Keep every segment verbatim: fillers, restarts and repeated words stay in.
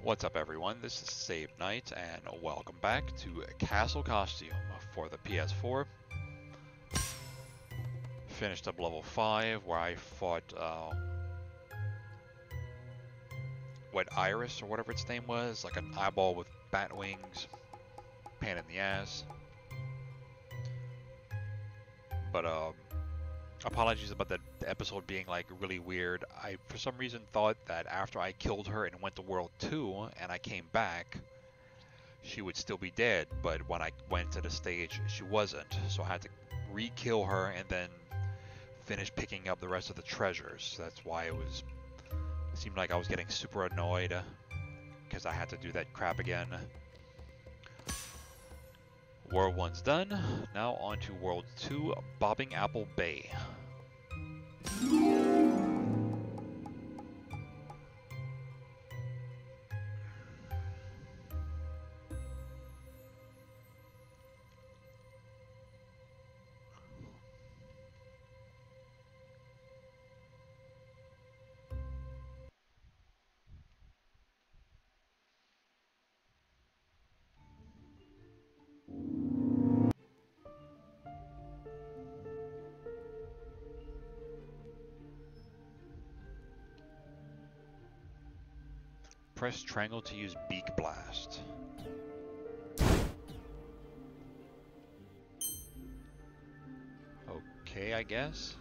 What's up everyone, this is Save Knight and welcome back to Castle Costume for the P S four. Finished up level five where I fought uh, what Iris or whatever its name was, like an eyeball with bat wings, pain in the ass. But um, apologies about that episode being like really weird. I for some reason thought that after I killed her and went to World two and I came back, she would still be dead, but when I went to the stage, she wasn't. So I had to re-kill her and then finish picking up the rest of the treasures. That's why it was it seemed like I was getting super annoyed because I had to do that crap again. World one's done. Now on to World two, Bobbing Apple Bay. Press triangle to use Beak Blast. Okay, I guess.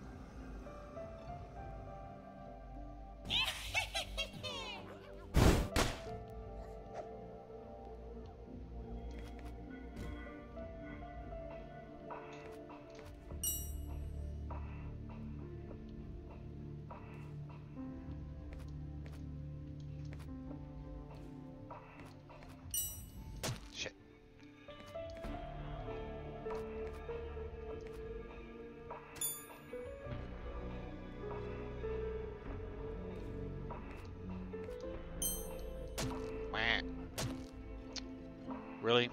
Really?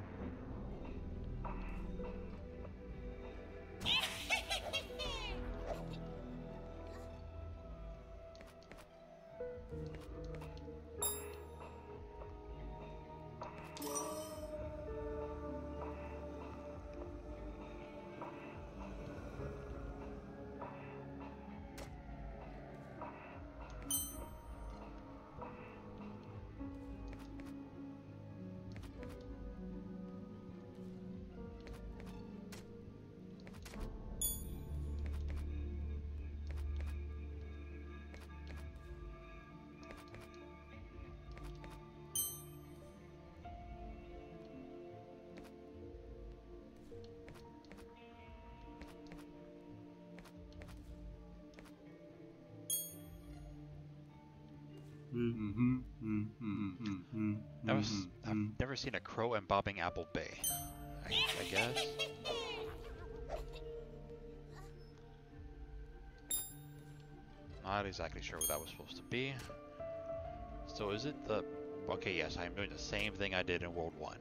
Mm-hmm, mm-hmm, mm-hmm, That was, mm-hmm. I've never seen a crow in Bobbing Apple Bay, I, I guess. Not exactly sure what that was supposed to be. So is it the... Okay, yes, I'm doing the same thing I did in World one.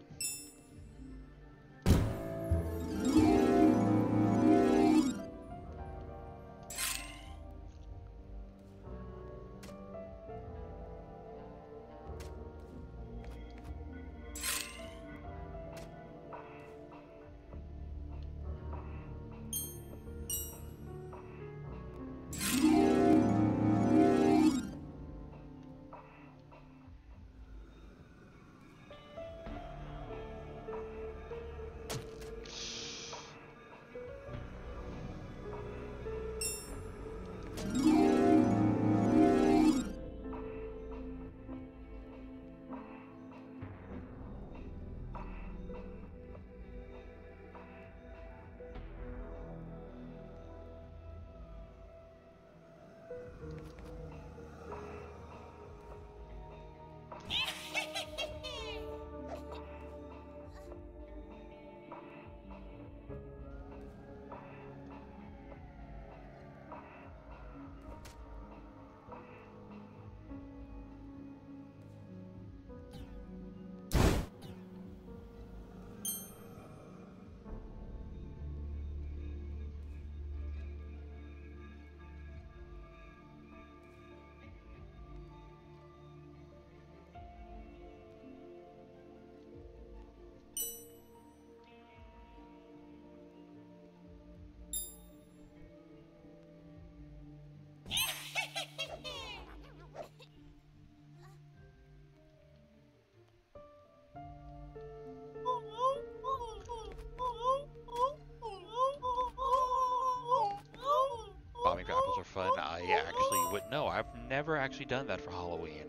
I've never actually done that for Halloween.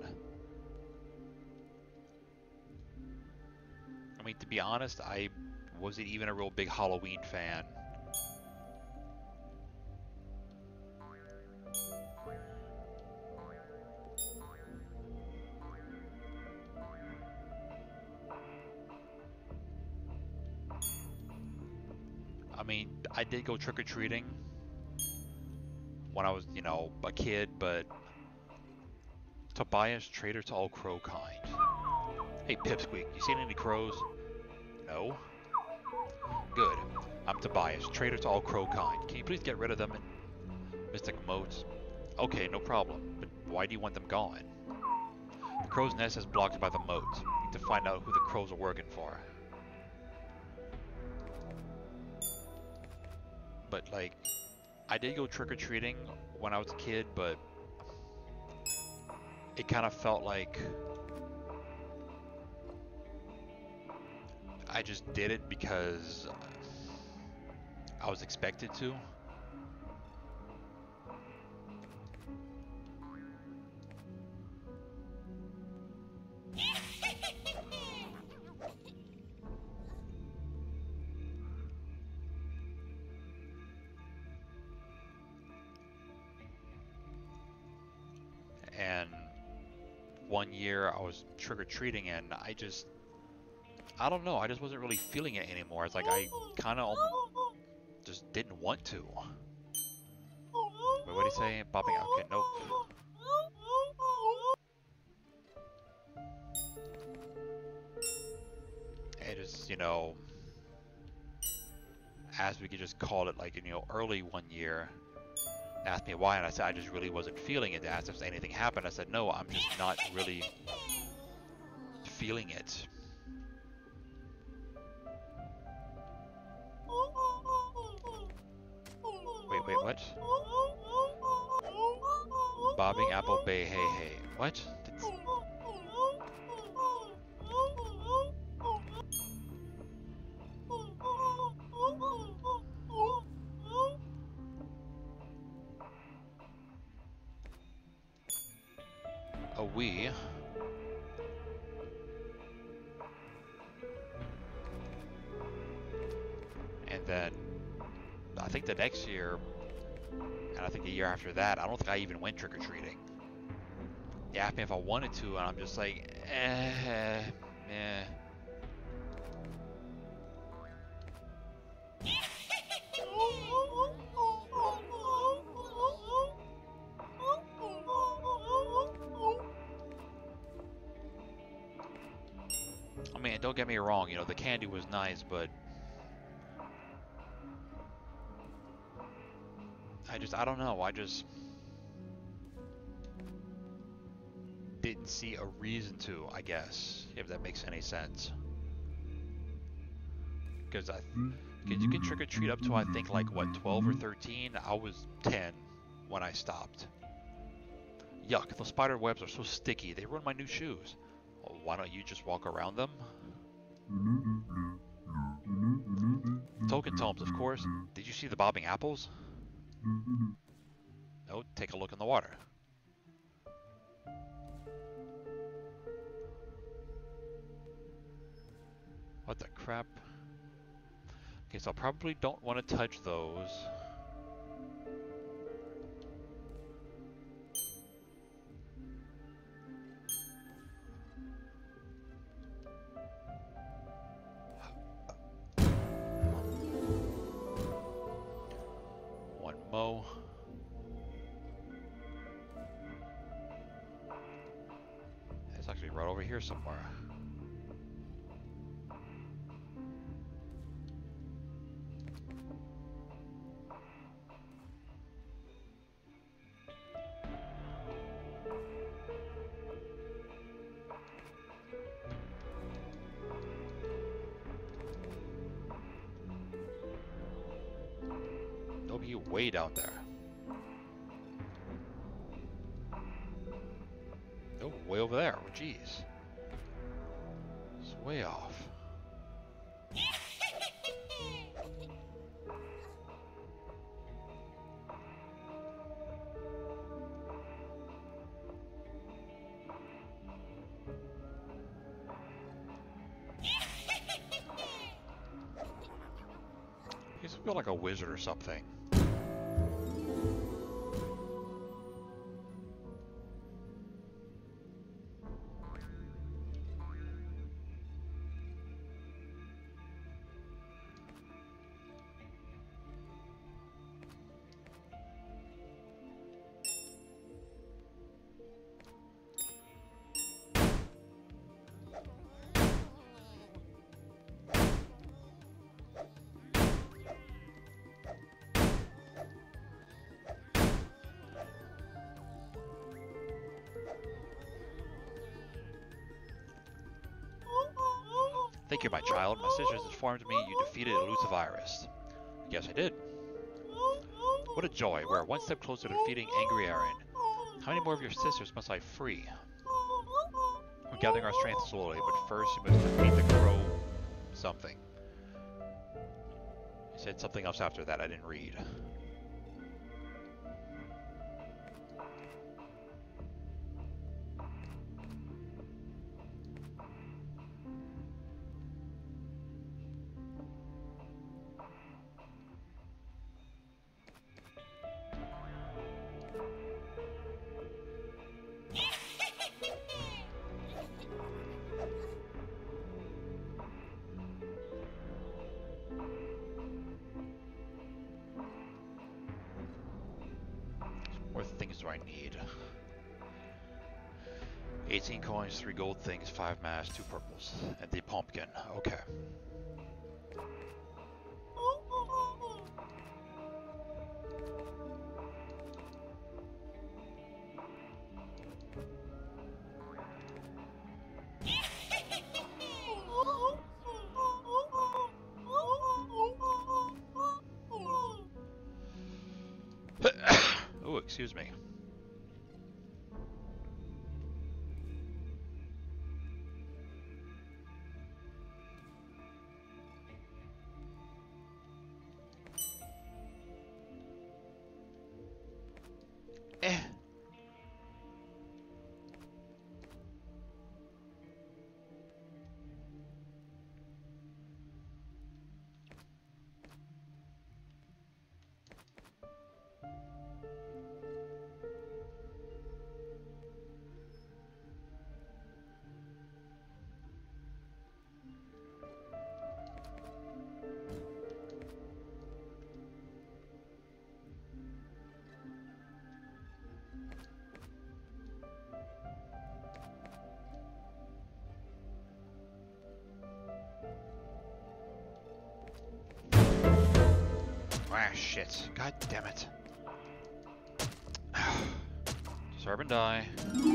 I mean, to be honest, I wasn't even a real big Halloween fan. I mean, I did go trick-or-treating when I was, you know, a kid, but Tobias, traitor to all crow kind. Hey, Pipsqueak, you seen any crows? No? Good. I'm Tobias, traitor to all crow kind. Can you please get rid of them in mystic modes? Okay, no problem, but why do you want them gone? The crow's nest is blocked by the moats. We need to find out who the crows are working for. But, like, I did go trick-or-treating when I was a kid, but it kind of felt like I just did it because I was expected to. And one year I was trick-or-treating and I just, I don't know, I just wasn't really feeling it anymore. It's like I kind of just didn't want to. Wait, what did he say? Bobbing, okay, nope. It just, you know, as we could just call it, like, you know, early one year, asked me why, and I said I just really wasn't feeling it. They asked if anything happened. I said, no, I'm just not really feeling it. Wait, wait, what? Bobbing apple bay, hey, hey. What? That's... A we. And then I think the next year, and I think the year after that, I don't think I even went trick-or-treating. They asked me if I wanted to, and I'm just like, eh, eh. I mean, don't get me wrong, you know, the candy was nice, but I just, I don't know, I just didn't see a reason to, I guess, if that makes any sense. Because I, because you can trick-or-treat up to, I think, like, what, twelve or thirteen? I was ten when I stopped. Yuck, the spider webs are so sticky, they ruin my new shoes. Well, why don't you just walk around them? Token tomes, of course. Did you see the bobbing apples? No, take a look in the water. What the crap? Okay, so I probably don't want to touch those. One mo. It's actually right over here somewhere. Be way down there. Oh, way over there. Oh, jeez. It's way off. feel like a wizard or something. Thank you, my child. My sisters informed me you defeated elusive Iris. Yes, I did. What a joy. We're one step closer to defeating angry Aaron. How many more of your sisters must I free? We're gathering our strength slowly, but first you must defeat the crow something. You said something else after that I didn't read. What things do I need? eighteen coins, three gold things, five mass, two purples, and the pumpkin. Okay. Oh, excuse me. Eh. Ah, shit. God damn it. Serve and die.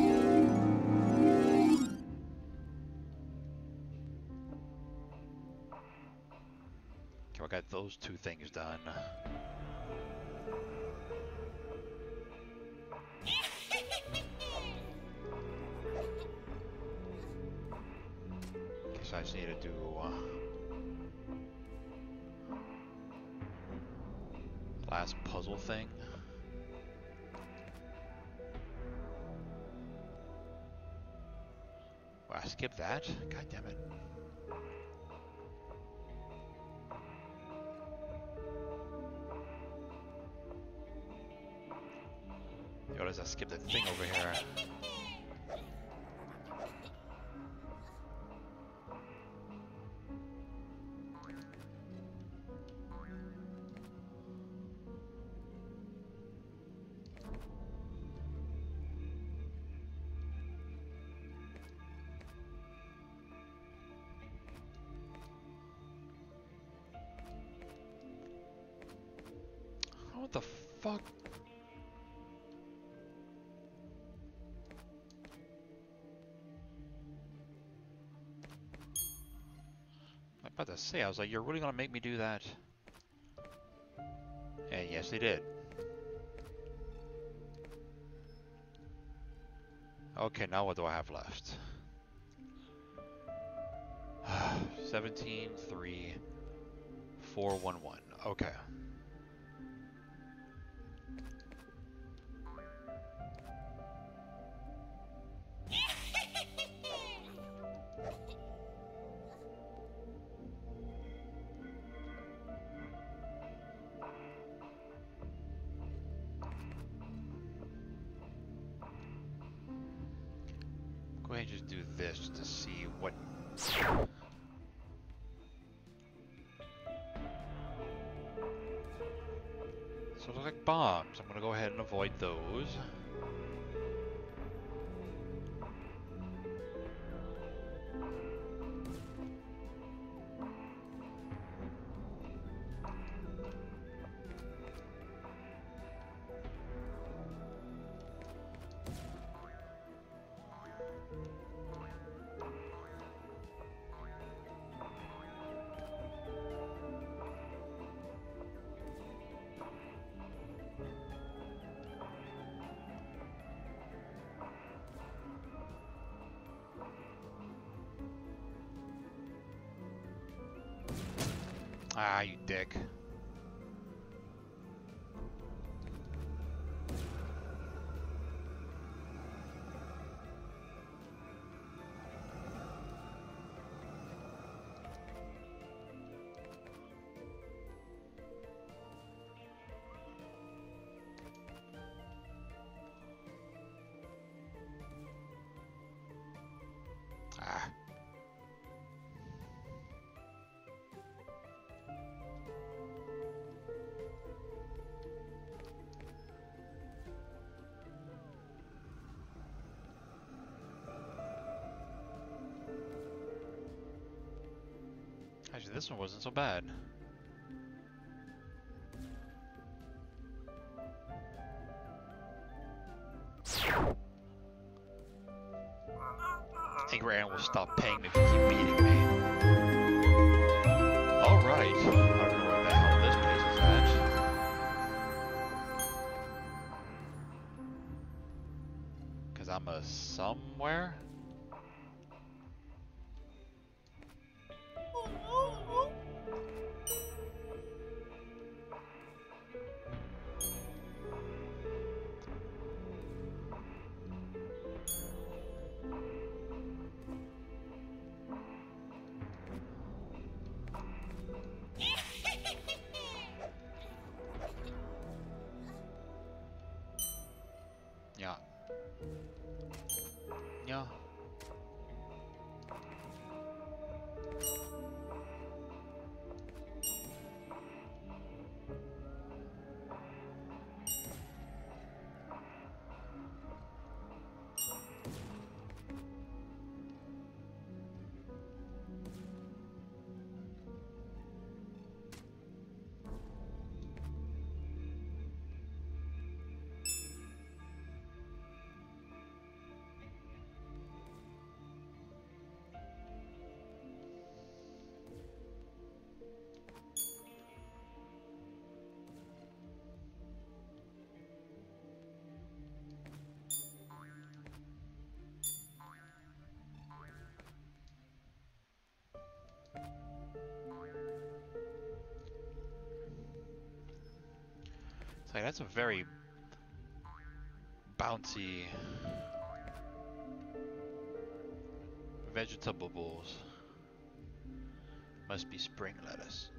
Okay, I got those two things done. Guess I just need to do... Uh, last puzzle thing. Wow, I skipped that? God damn it. Notice I skipped that thing over here. What the fuck? I'm about to say, I was like, you're really gonna make me do that? And yes, they did. Okay, now what do I have left? seventeen, three, four, one, one. Okay. ahead and just do this just to see what. So it looks like bombs. I'm gonna go ahead and avoid those. Ah, you dick. Ah. Actually, this one wasn't so bad. Angry Aaron will stop paying me if you keep beating me. Alright. I don't know where the hell this place is at. Because I'm a somewhere? Yeah. Yeah. It's like, that's a very bouncy vegetables. Must be spring lettuce.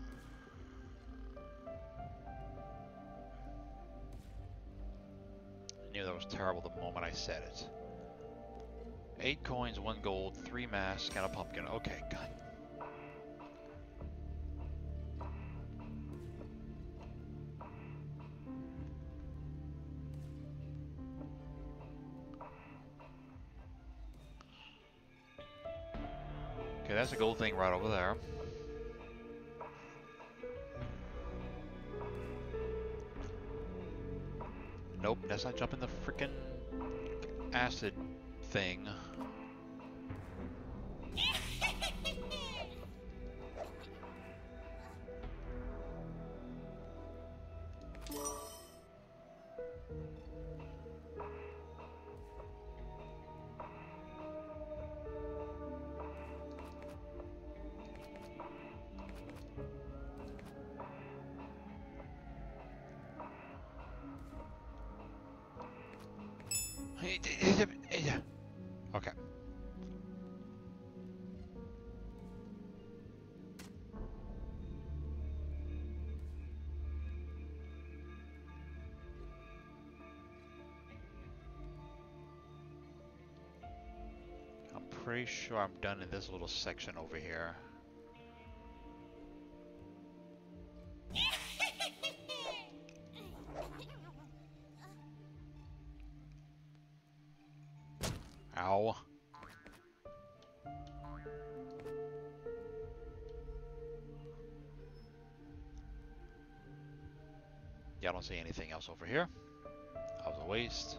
I knew that was terrible the moment I said it. Eight coins, one gold, three masks, and a pumpkin. Okay, God. Okay, that's a gold thing right over there. Nope, that's not jumping the frickin' acid thing. Okay. pretty sure I'm done in this little section over here. Ow. Yeah, I don't see anything else over here. That was a waste.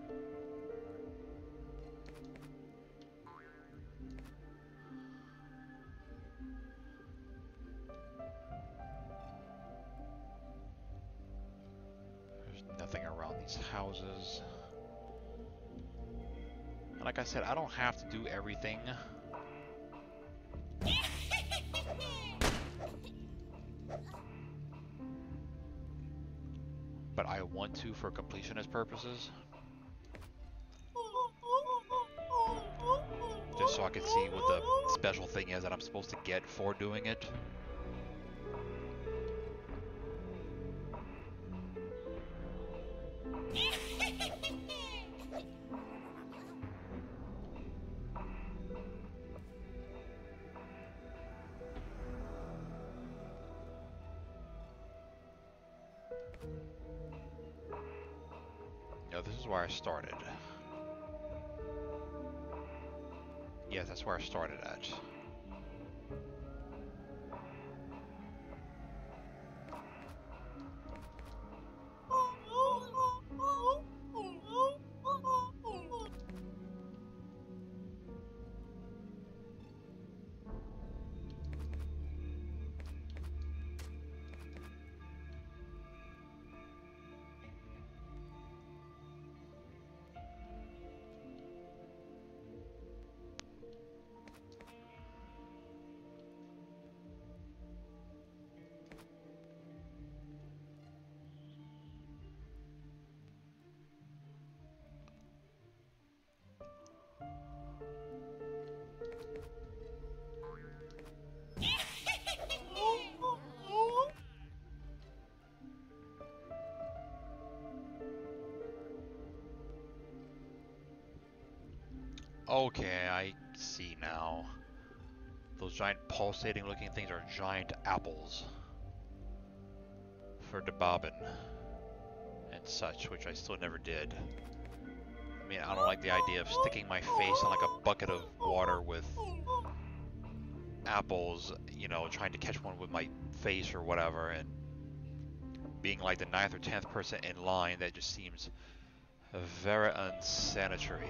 There's nothing around these houses. And like I said, I don't have to do everything. But I want to for completionist purposes. Just so I can see what the special thing is that I'm supposed to get for doing it. No, this is where I started. Yes, that's where I started at. Okay, I see now. Those giant pulsating looking things are giant apples for the bobbin and such, which I still never did. I mean, I don't like the idea of sticking my face in like a bucket of water with apples, you know, trying to catch one with my face or whatever, and being like the ninth or tenth person in line. That just seems very unsanitary.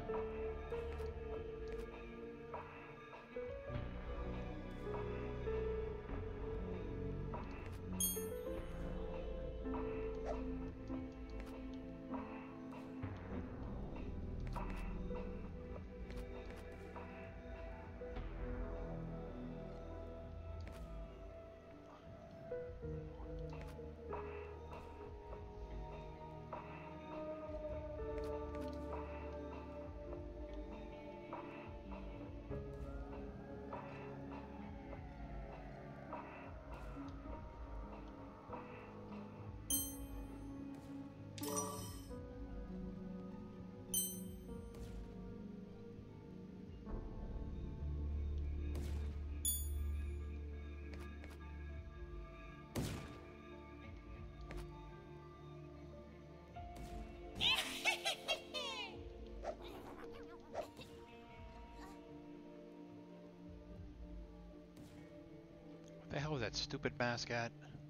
The hell was that stupid mask at?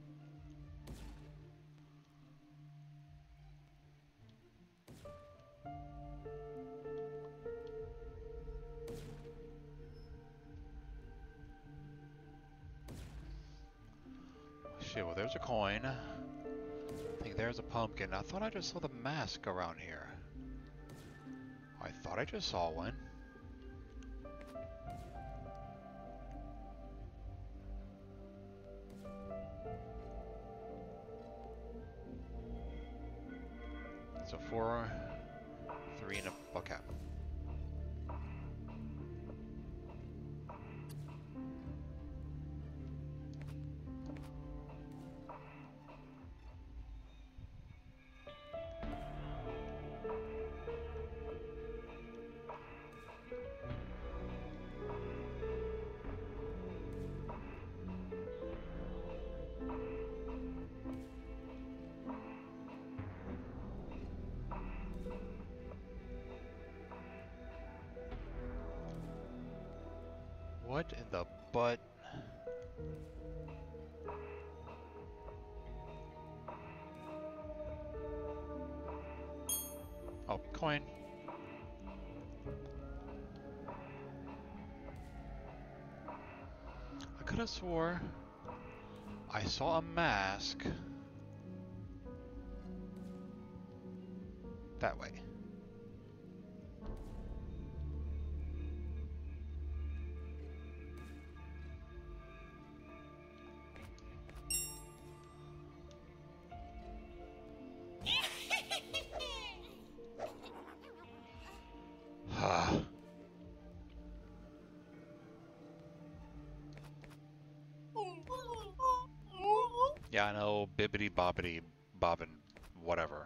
Shit, well there's a coin. I think there's a pumpkin. I thought I just saw the mask around here. I thought I just saw one. So four, three, and a okay. What in the butt? Oh, coin. I could have swore I saw a mask that way. Yeah, I know, bibbity bobbity bobbin, whatever.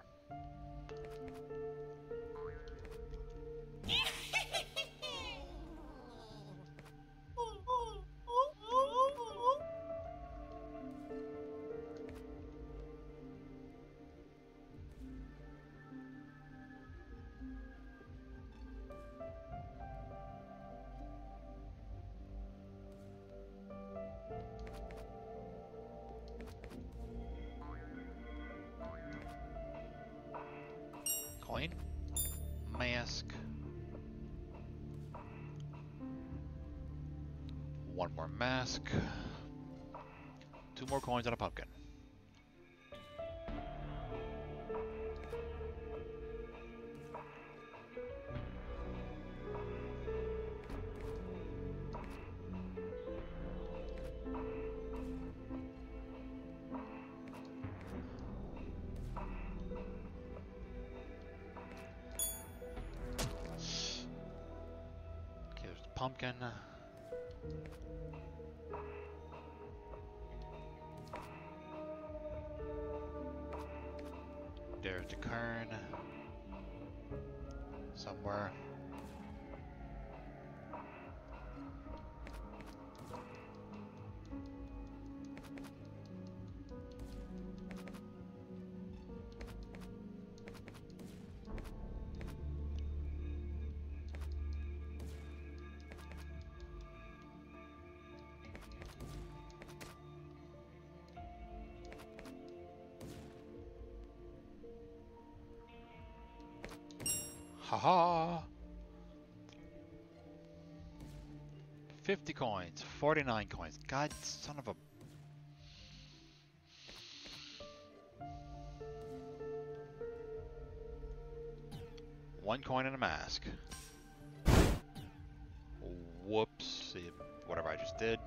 Coin, mask, one more mask, two more coins and a pumpkin. Pumpkin. There's the kern. Somewhere. Haha! fifty coins, forty-nine coins. God, son of a... One coin and a mask. Whoops. Whatever I just did.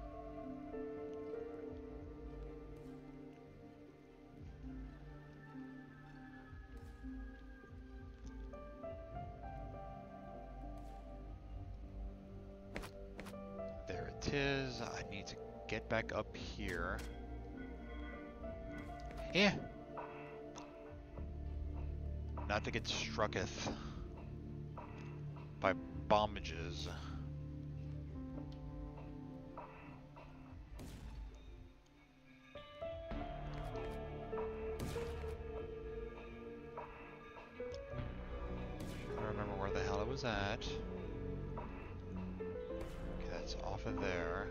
There it is. I need to get back up here. Yeah. Not to get strucketh by bombages. I remember where the hell it was at. Okay, that's off of there.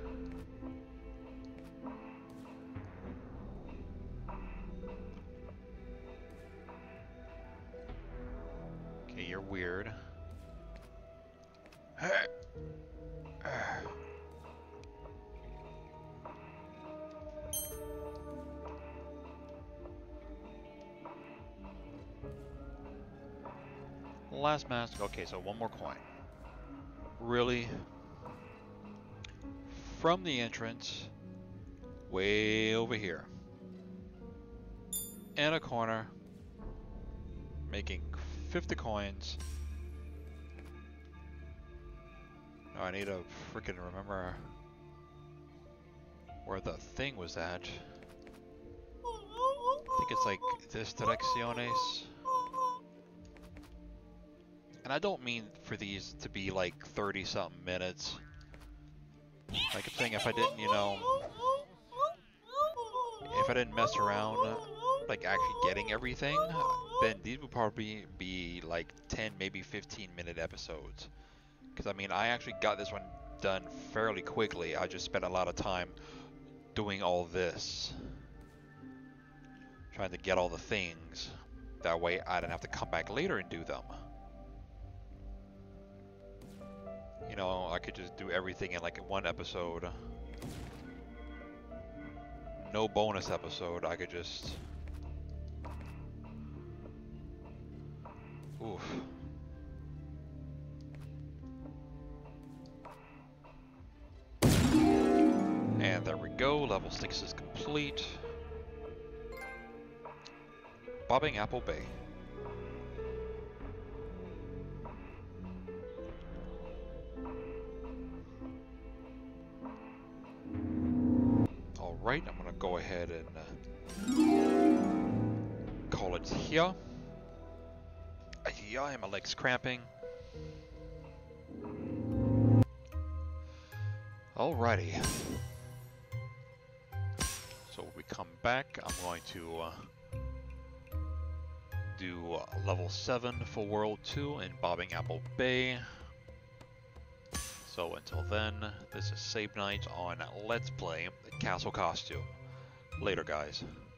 Okay, you're weird. Last mask. Okay, so one more coin. Really? From the entrance, way over here. In a corner, making fifty coins. Oh, I need to freaking remember where the thing was at. I think it's like this direcciones. And I don't mean for these to be like thirty something minutes. Like I'm saying, if I didn't, you know, if I didn't mess around, like actually getting everything, then these would probably be like ten, maybe fifteen minute episodes. Because I mean, I actually got this one done fairly quickly. I just spent a lot of time doing all this, trying to get all the things. That way I don't have to come back later and do them. You know, I could just do everything in like one episode. No bonus episode. I could just... Oof. And there we go. Level six is complete. Bobbing Apple Bay. Alright, I'm gonna go ahead and uh, call it here. Yeah, my leg's cramping. Alrighty. So when we come back, I'm going to uh, do uh, level seven for World two in Bobbing Apple Bay. So until then, this is Save Night on Let's Play Castle Costume. Later, guys.